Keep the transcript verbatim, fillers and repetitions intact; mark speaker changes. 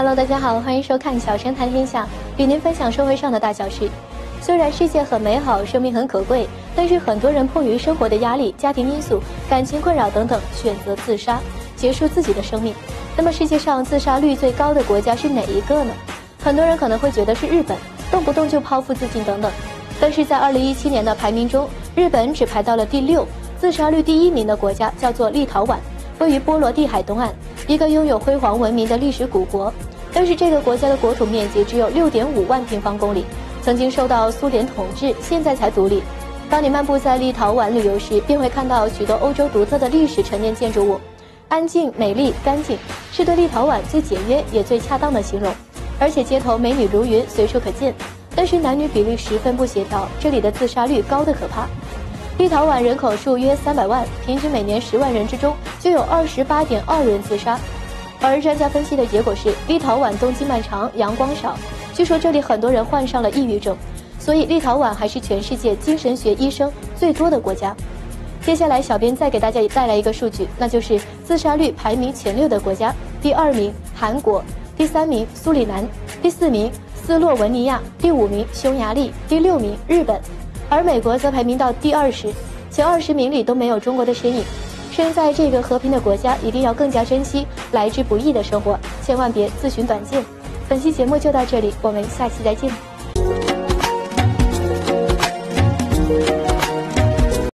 Speaker 1: Hello， 大家好，欢迎收看小神谈天下，与您分享社会上的大小事。虽然世界很美好，生命很可贵，但是很多人迫于生活的压力、家庭因素、感情困扰等等，选择自杀，结束自己的生命。那么世界上自杀率最高的国家是哪一个呢？很多人可能会觉得是日本，动不动就剖腹自尽等等。但是在二零一七年的排名中，日本只排到了第六，自杀率第一名的国家叫做立陶宛，位于波罗的海东岸，一个拥有辉煌文明的历史古国。但是这个国家的国土面积只有 六点五万平方公里，曾经受到苏联统治，现在才独立。当你漫步在立陶宛旅游时，便会看到许多欧洲独特的历史陈年建筑物，安静、美丽、干净，是对立陶宛最简约也最恰当的形容。而且街头美女如云，随处可见。但是男女比例十分不协调，这里的自杀率高得可怕。立陶宛人口数约三百万，平均每年十万人之中就有 二十八点二人自杀。而专家分析的结果是，立陶宛冬季漫长，阳光少，据说这里很多人患上了抑郁症，所以立陶宛还是全世界精神学医生最多的国家。接下来小编再给大家带来一个数据，那就是自杀率排名前六的国家：第二名韩国，第三名苏里南，第四名斯洛文尼亚，第五名匈牙利，第六名日本。而美国则排名到第二十，前二十名里都没有中国的身影。身在这个和平的国家，一定要更加珍惜来之不易的生活，千万别自寻短见。本期节目就到这里，我们下期再见。